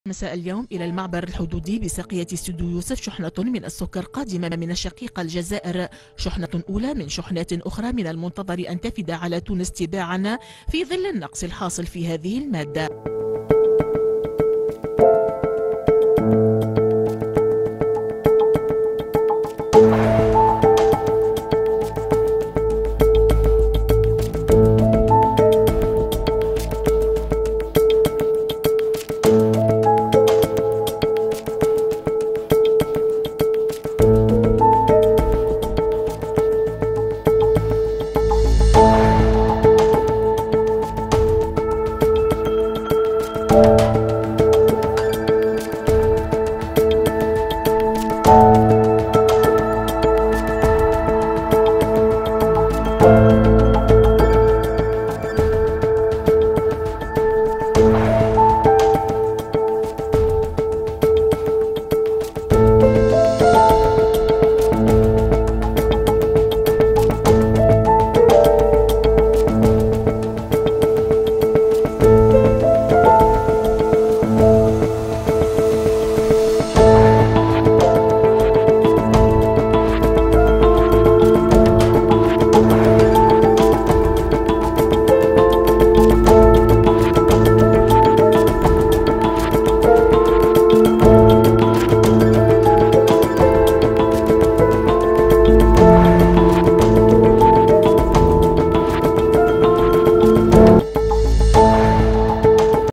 مساء اليوم إلى المعبر الحدودي بساقية استوديو يوسف شحنة من السكر قادمة من الشقيقة الجزائر، شحنة أولى من شحنات أخرى من المنتظر أن تفد على تونس تباعا في ظل النقص الحاصل في هذه المادة.